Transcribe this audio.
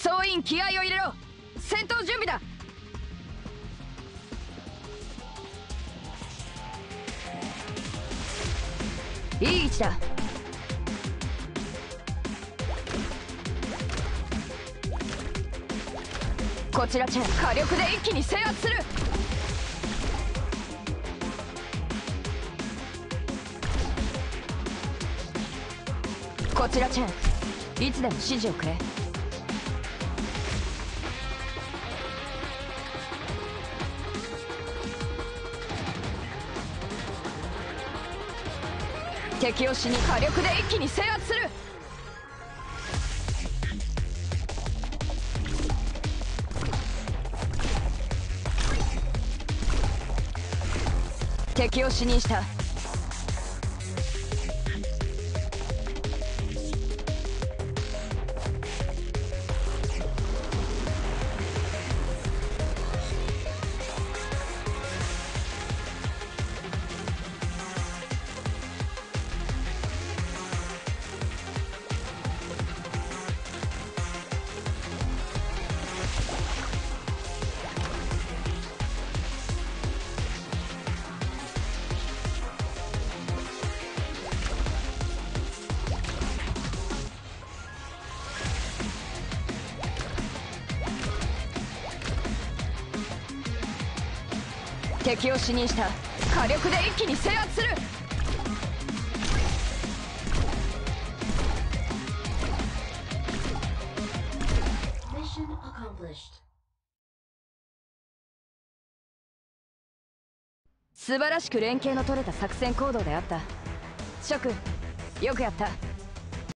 総員気合を入れろ。戦闘準備だ。いい位置だ。こちらチェン火力で一気に制圧する。こちらチェンいつでも指示をくれ。敵を死に火力で一気に制圧する。敵を死にした。敵を死にした火力で一気に制圧する。素晴らしく連携の取れた作戦行動であった。諸君よくやった。